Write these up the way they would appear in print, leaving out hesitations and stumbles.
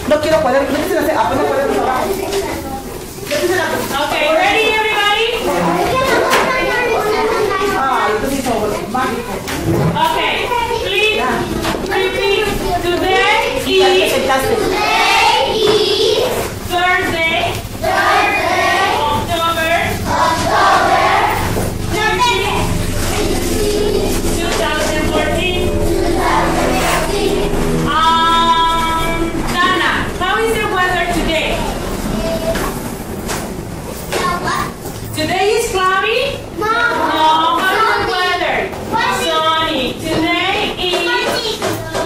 No quiero cuadernos. Apenas cuadernos abajo. Okay, ready everybody? Okay, please repeat. Today is Thursday, October 2014. Dana, how is the weather today? Today is cloudy? No, how is the weather? Sunny. Today is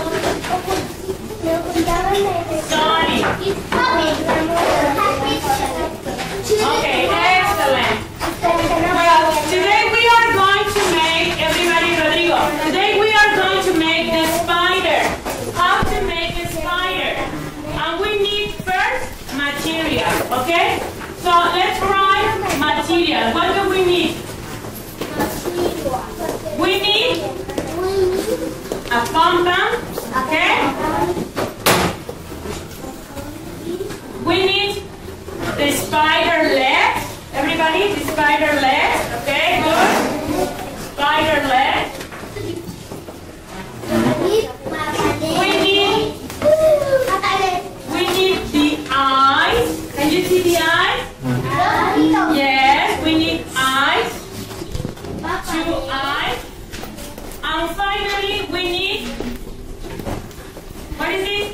sunny. Okay, excellent. Well, today we are going to make, everybody, Rodrigo, today we are going to make the spider. How to make a spider. And we need first material, okay? So let's write material. What do we need? We need a pom-pom, okay? We need the spider legs. Everybody, the spider legs, okay, good. Spider legs. We need the eyes. Can you see the eyes? Yes, we need eyes. 2 eyes. And finally, we need, what is this?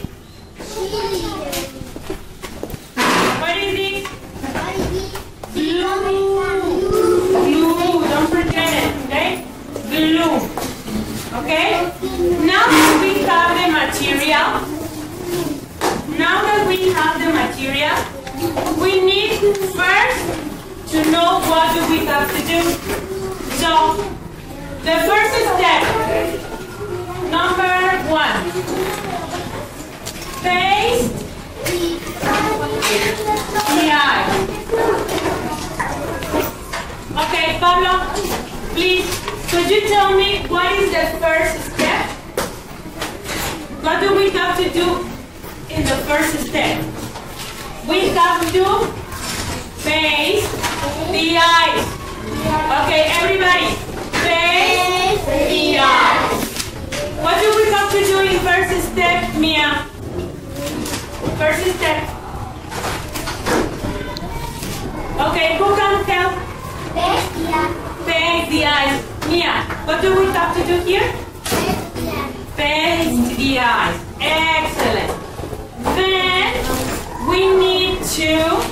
What is this? Glue. Glue, don't forget it, okay? Glue. Okay? Now that we have the material, we need first to know what do we have to do. So, the first step, number 1, paste the eye. Okay, Pablo, please, could you tell me what is the first step? What do we have to do in the first step? We have to paste the eyes. Okay, everybody, paste the eyes. What do we have to do in first step, Mia? First step. Okay, who can help? Paste the eyes. Mia, what do we have to do here? Paste the eyes. Excellent. Then we need to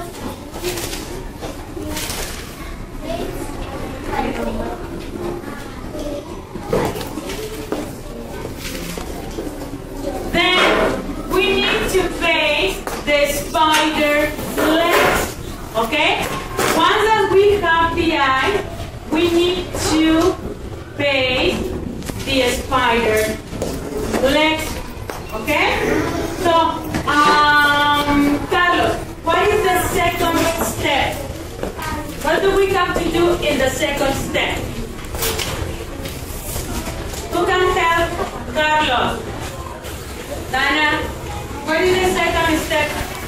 paste the spider legs. Okay? Once that we have the eye, we need to paste the spider legs. Okay? So, Carlos, what is the second step? What do we have to do in the second step? Who can help Carlos? Dana, what is the second step?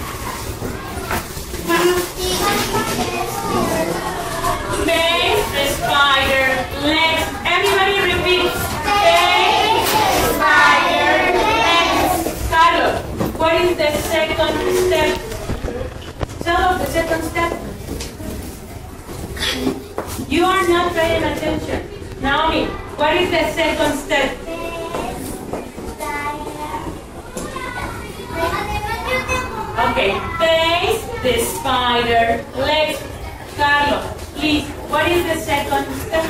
Paste the spider legs. Everybody repeat. Paste the spider legs. Carlos, what is the second step? Tell us the second step. You are not paying attention. Naomi, what is the second step? Okay, paste the spider legs. Carlos, please, what is the second step?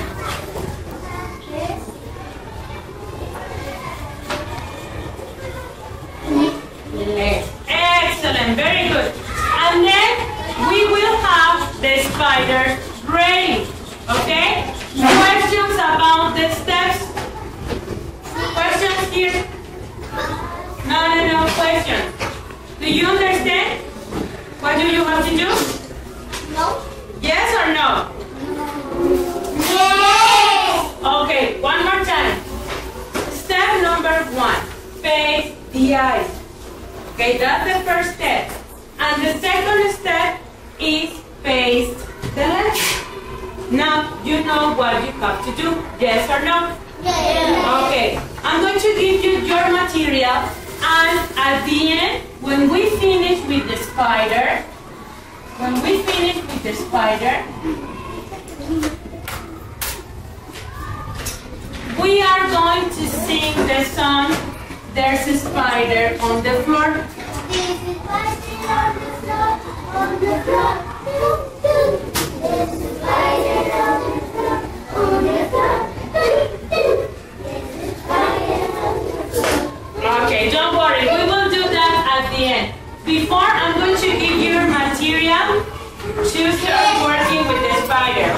Legs. Excellent, very good. And then we will have the spider ready. Okay? Questions about the steps? Questions here? No, questions. Do you understand? What do you have to do? No. Yes or no? Yes. Okay, one more time. Step number 1. Paste the eyes. Okay, that's the first step. And the second step is paste the letter. Now you know what you have to do, yes or no? Yeah. Okay, I'm going to give you your material, and at the end, when we finish with the spider, we are going to sing the song, There's a Spider on the Floor. There's a spider on the floor, on the floor. There's a spider on the floor, on the floor. There's a spider on the floor. Okay, don't worry, we will do that at the end. Before, I'm going to give you your material. Choose start working with the spider,